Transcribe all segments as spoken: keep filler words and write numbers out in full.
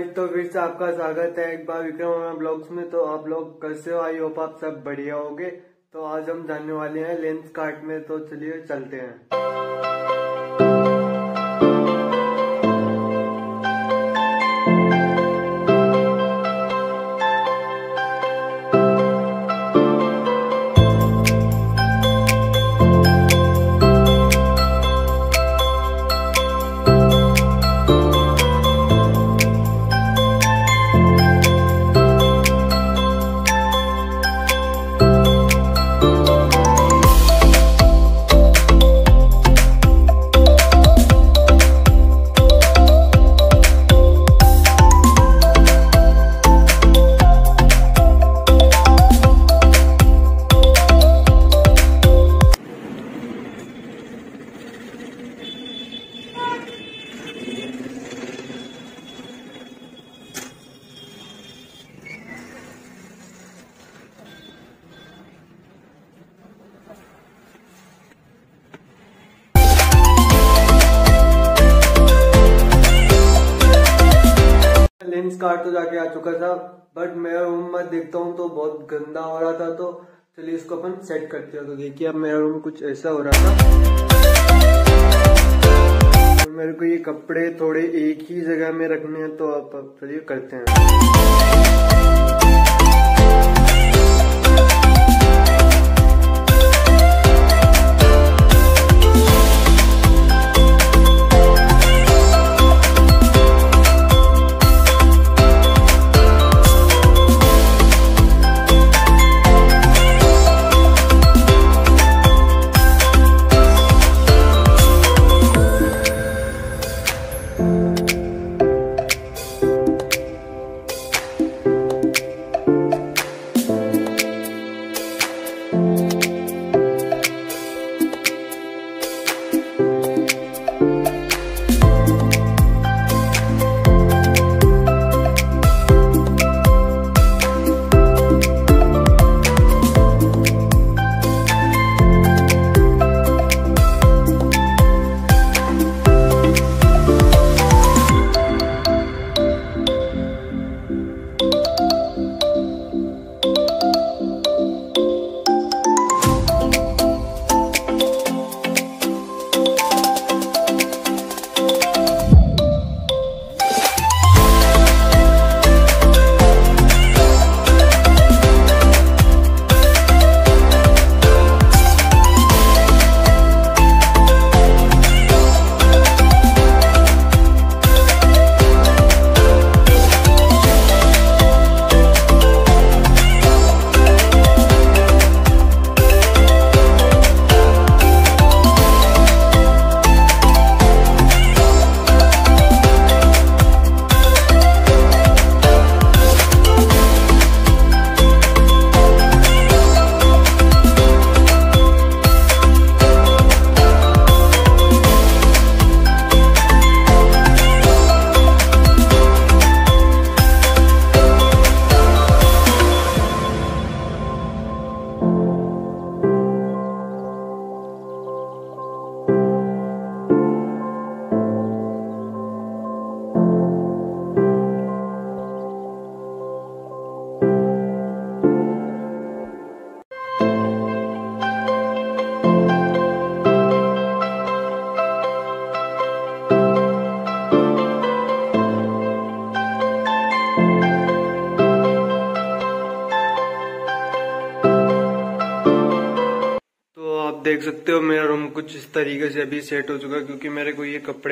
तो फिर से आपका स्वागत है एक बार विक्रम ब्लॉग्स में। तो आप लोग कैसे हो? आई होप आप सब बढ़िया होगे। तो आज हम जाने वाले हैं लेंस कार्ट में, तो चलिए चलते हैं। लेंस कार्ट तो जाके आ चुका था, बट मेरा रूम में देखता हूँ तो बहुत गंदा हो रहा था। तो चलिए इसको अपन सेट करते हैं। तो देखिए अब मेरा रूम कुछ ऐसा हो रहा था। तो मेरे को ये कपड़े थोड़े एक ही जगह में रखने हैं, तो अब चलिए करते हैं। देख सकते हो मेरा रूम कुछ इस तरीके से अभी सेट हो चुका, क्योंकि मेरे को ये कपड़े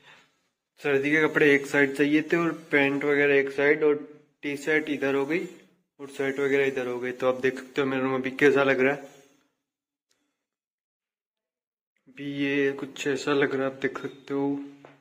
सर्दी के कपड़े एक साइड चाहिए थे और पैंट वगैरह एक साइड, और टी शर्ट इधर हो गई और शर्ट वगैरह इधर हो गई। तो आप देख सकते हो मेरा रूम अभी कैसा लग रहा है। अभी ये कुछ ऐसा लग रहा है, आप देख सकते हो।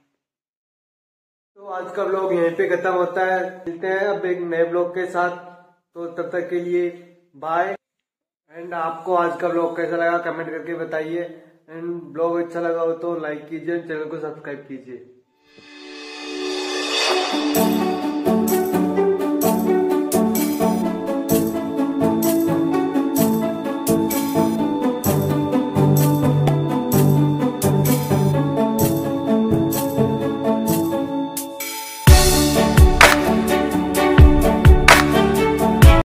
तो आज का ब्लॉग यहीं पे खत्म होता है। मिलते हैं अब एक नए ब्लॉग के साथ। तो तब तक के लिए बाय। एंड आपको आज का ब्लॉग कैसा लगा कमेंट करके बताइए। एंड ब्लॉग अच्छा लगा हो तो लाइक कीजिए, चैनल को सब्सक्राइब कीजिए।